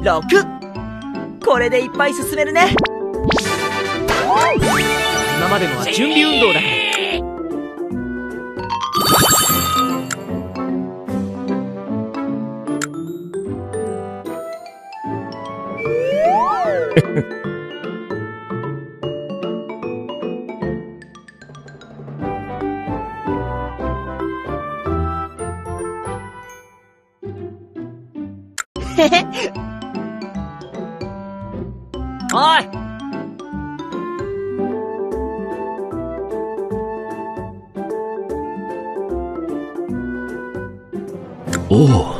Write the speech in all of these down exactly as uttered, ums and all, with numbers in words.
ろく。これでいっぱい進めるね。 今までのは準備運動だ。おい。 おお。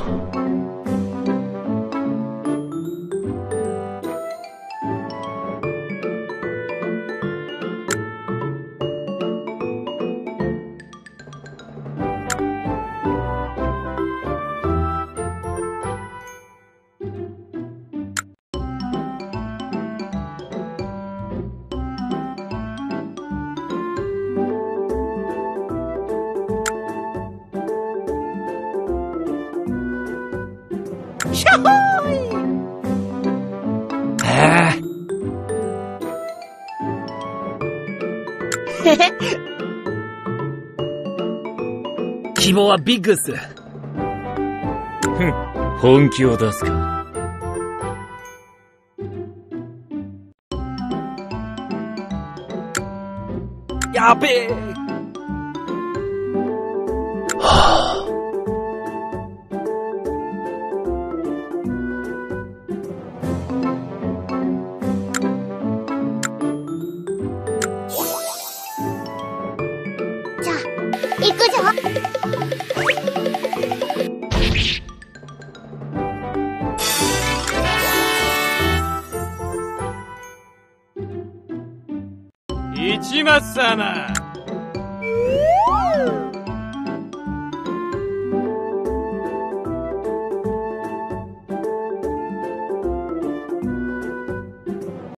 ひゃほーい。 ああ。 へへ。 希望はビッグっす。 ふん、本気を出すか。 やべえ。 はあ。 じゃあ行くぞ。 市松様。